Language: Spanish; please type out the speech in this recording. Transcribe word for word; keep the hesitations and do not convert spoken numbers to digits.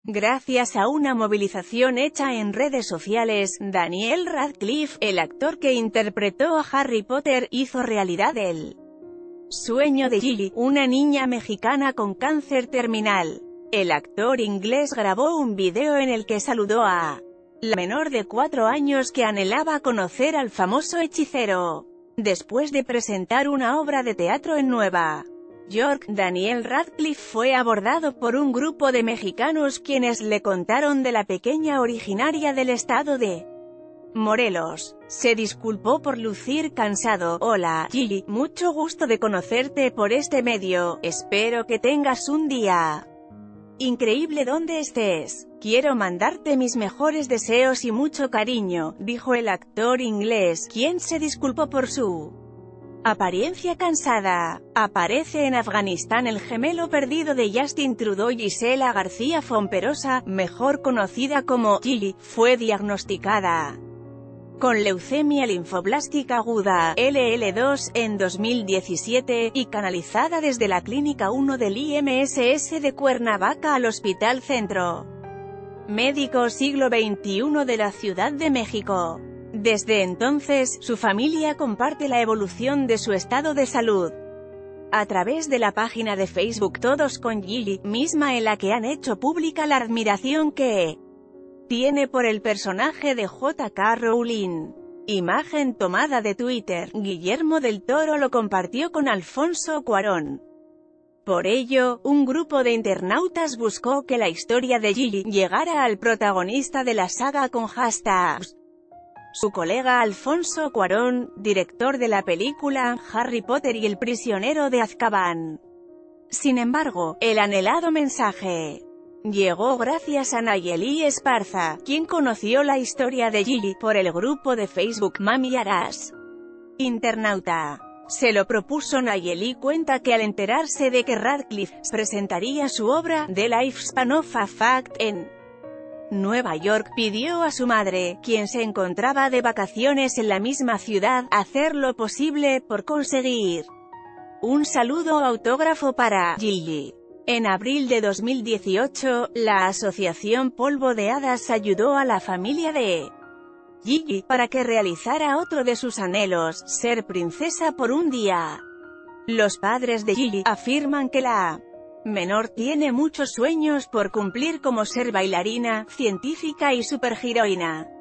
Gracias a una movilización hecha en redes sociales, Daniel Radcliffe, el actor que interpretó a Harry Potter, hizo realidad el sueño de Gilly, una niña mexicana con cáncer terminal. El actor inglés grabó un video en el que saludó a la menor de cuatro años que anhelaba conocer al famoso hechicero. Después de presentar una obra de teatro en Nueva York, Daniel Radcliffe fue abordado por un grupo de mexicanos quienes le contaron de la pequeña originaria del estado de Morelos. Se disculpó por lucir cansado. Hola, Gilly, mucho gusto de conocerte por este medio, espero que tengas un día increíble donde estés. Quiero mandarte mis mejores deseos y mucho cariño, dijo el actor inglés, quien se disculpó por su apariencia cansada. Aparece en Afganistán el gemelo perdido de Justin Trudeau. Gisela García Fomperosa, mejor conocida como Gilly, fue diagnosticada con leucemia linfoblástica aguda, L L dos, en dos mil diecisiete, y canalizada desde la Clínica uno del I M S S de Cuernavaca al Hospital Centro Médico Siglo veintiuno de la Ciudad de México. Desde entonces, su familia comparte la evolución de su estado de salud a través de la página de Facebook Todos con Gilly, misma en la que han hecho pública la admiración que tiene por el personaje de J K Rowling. Imagen tomada de Twitter. Guillermo del Toro lo compartió con Alfonso Cuarón. Por ello, un grupo de internautas buscó que la historia de Gilly llegara al protagonista de la saga con hashtags. Su colega Alfonso Cuarón, director de la película Harry Potter y el prisionero de Azkaban. Sin embargo, el anhelado mensaje llegó gracias a Nayeli Esparza, quien conoció la historia de Gilly por el grupo de Facebook Mami Aras. Internauta. Se lo propuso. Nayeli cuenta que al enterarse de que Radcliffe presentaría su obra, The Lifespan of a Fact, en Nueva York, pidió a su madre, quien se encontraba de vacaciones en la misma ciudad, hacer lo posible por conseguir un saludo autógrafo para Gilly. En abril de dos mil dieciocho, la asociación Polvo de Hadas ayudó a la familia de Gilly para que realizara otro de sus anhelos, ser princesa por un día. Los padres de Gilly afirman que la menor tiene muchos sueños por cumplir, como ser bailarina, científica y superheroína.